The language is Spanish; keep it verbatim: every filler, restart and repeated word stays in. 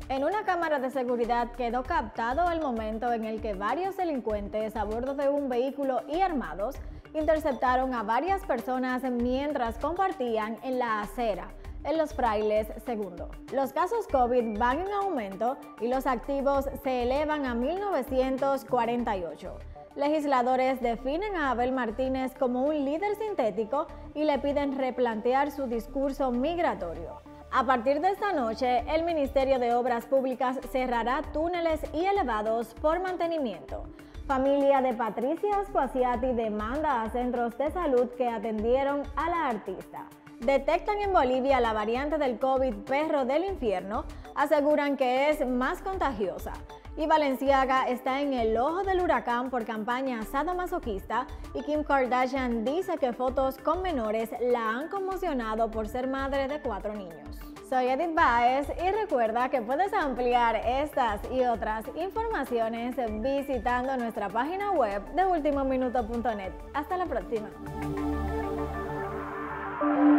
En una cámara de seguridad quedó captado el momento en el que varios delincuentes a bordo de un vehículo y armados interceptaron a varias personas mientras compartían en la acera en Los Frailes segundo. Los casos COVID van en aumento y los activos se elevan a mil novecientos cuarenta y ocho. Legisladores definen a Abel Martínez como un líder sintético y le piden replantear su discurso migratorio. A partir de esta noche, el Ministerio de Obras Públicas cerrará túneles y elevados por mantenimiento. Familia de Patricia Ascuasiati demanda a centros de salud que atendieron a la artista. Detectan en Bolivia la variante del COVID perro del infierno, aseguran que es más contagiosa. Y Balenciaga está en el ojo del huracán por campaña sadomasoquista y Kim Kardashian dice que fotos con menores la han conmocionado por ser madre de cuatro niños. Soy Edith Baez y recuerda que puedes ampliar estas y otras informaciones visitando nuestra página web de ultimo minuto punto net. Hasta la próxima.